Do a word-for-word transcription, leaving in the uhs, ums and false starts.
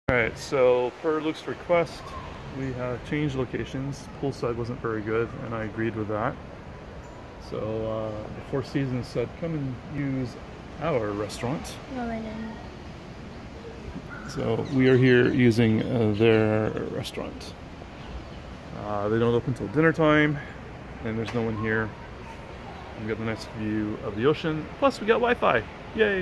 Alright, so per Luke's request, we have changed locations. Poolside wasn't very good, and I agreed with that. So uh, the Four Seasons said, come and use our restaurant. Well, I didn't. So we are here using uh, their restaurant. Uh, they don't open until dinner time, and there's no one here. We got a nice view of the ocean. Plus, we got Wi-Fi. Yay!